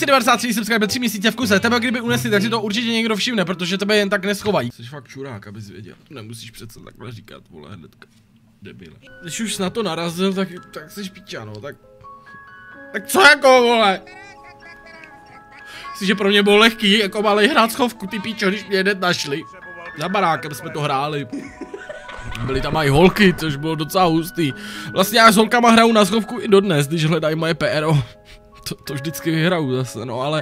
293 subscribe 3 měsíce v kuse, tebe kdyby unesli, tak si to určitě někdo všimne, protože tebe jen tak neschovají. Jsi fakt čurák, abys věděl, nemusíš přece takhle říkat, vole, hnedka. Debile. Když už na to narazil, tak jsi píča, no, tak co jako, vole? Myslíš, že pro mě bylo lehký, jako malej hrát schovku, ty píčo, když mě hned našli. Za barákem jsme to hráli. Byly tam i holky, což bylo docela hustý. Vlastně já s holkama hraju na schovku i dodnes, když hledají moje PRO. To vždycky vyhraju zase, no ale...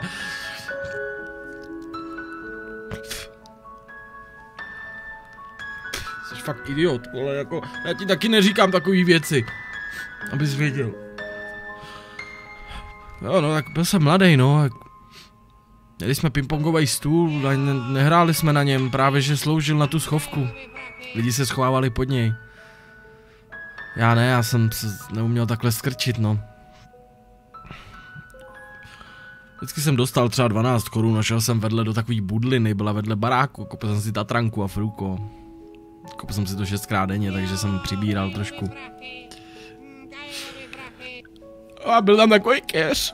Jsi fakt idiot, vole, jako... Já ti taky neříkám takový věci. Abys věděl. Jo, no, tak byl jsem mladý, no. Měli jsme pingpongový stůl, nehráli jsme na něm, právě že sloužil na tu schovku. Lidi se schovávali pod něj. Já ne, já jsem se neuměl takhle skrčit, no. Vždycky jsem dostal třeba 12 korun a šel jsem vedle do takový budliny, byla vedle baráku, koupil jsem si tatranku a fruko. Koupil jsem si to 6krát denně, takže jsem přibíral trošku. A byl tam takový keř,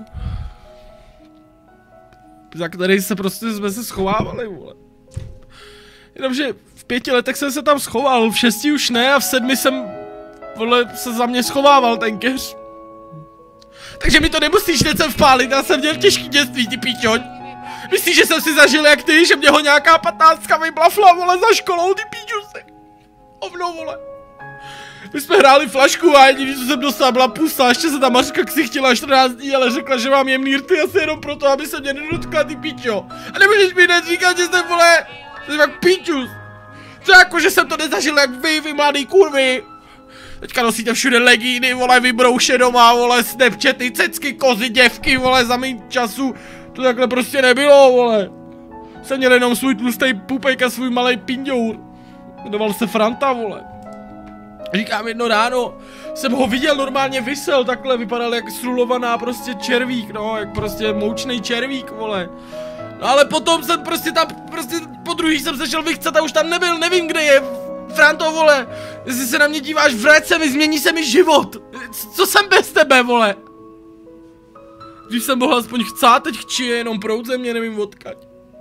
za který se prostě jsme se schovávali, vole. Jenomže v 5 letech jsem se tam schoval, v 6 už ne a v 7 jsem, vole, se za mě schovával ten keř. Takže mi to nemusíš něco vpálit, já jsem měl těžký dětství, ty píčoň. Myslíš, že jsem si zažil jak ty, že mě ho nějaká 15 vyblafla, vole, za školou, ty píčusy. Ovno, vole. My jsme hráli flašku a jediný, co jsem dostal, byla pusa, ještě se ta Mařka ksichtila 14 dní, ale řekla, že mám jemný rty asi jenom proto, aby se mě nedotkla, ty píčo. A nemůžeš mi hned říkat, že jsem, vole, jsi jak píčus. Co jako, že jsem to nezažil jak vy mladý kurvy. Teďka nosíte všude legíny, vole, vybrouše doma, vole, snapchaty, cecky, kozy, děvky, vole, za mým času. To takhle prostě nebylo, vole. Jsem měl jenom svůj tlustej pupejk a svůj malej pindour. Jmenoval se Franta, vole. Říkám, jedno ráno jsem ho viděl, normálně visel, takhle vypadal jak srulovaná prostě červík, no, jak prostě moučnej červík, vole. No ale potom jsem prostě tam, po druhý jsem se šel vychcat a už tam nebyl, nevím kde je. Franto, vole, jestli se na mě díváš, vrať se mi, změní se mi život. Co jsem bez tebe, vole? Když jsem mohl aspoň chcát, teď chči jenom proud ze mě, nevím odkaď.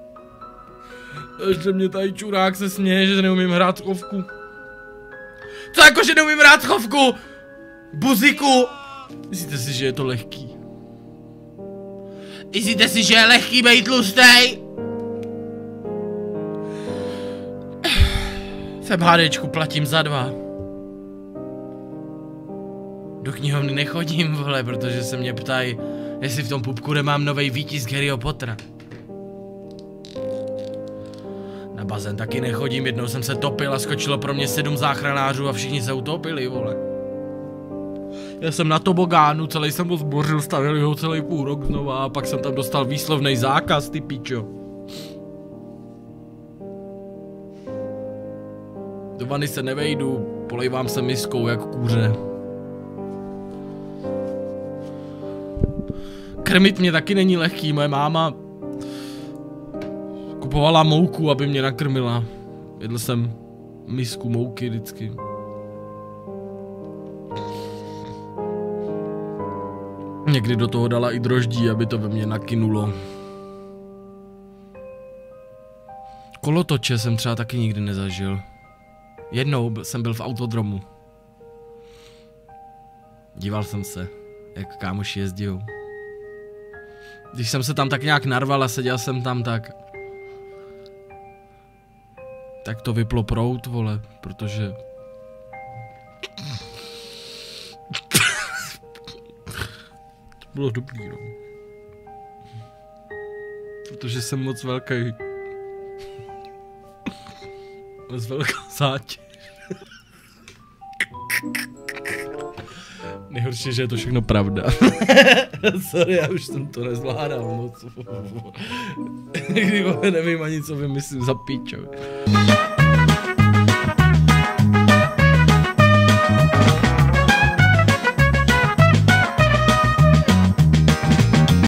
Ještě mě tady čurák se směje, že neumím hrát schovku. Co jako, že neumím hrát schovku? Buziku. Myslíte si, že je to lehký? Myslíte si, že je lehký bejt tlustej? V MHDčku platím za 2. Do knihovny nechodím, vole, protože se mě ptají, jestli v tom pupku nemám novej výtisk Harryho Pottera. Na bazén taky nechodím, jednou jsem se topil a skočilo pro mě 7 záchranářů a všichni se utopili, vole. Já jsem na tobogánu, celý jsem ho zbořil, stavili ho celý půl rok znova a pak jsem tam dostal výslovný zákaz, ty pičo. Do vany se nevejdu, polejvám se miskou jak kůře. Krmit mě taky není lehký, moje máma kupovala mouku, aby mě nakrmila. Jedl jsem misku mouky vždycky. Někdy do toho dala i droždí, aby to ve mně nakynulo. Kolotoče jsem třeba taky nikdy nezažil. Jednou jsem byl v autodromu. Díval jsem se, jak kámoši jezdijou. Když jsem se tam tak nějak narval a seděl jsem tam, tak to vyplo proud, vole, protože... To bylo dobrý, no. Protože jsem moc velký. Moc velká zátěž. Nejhorší, že je to všechno pravda. Sorry, já už jsem to nezvládal moc. Někdy nevím ani, co vymyslím za píčo.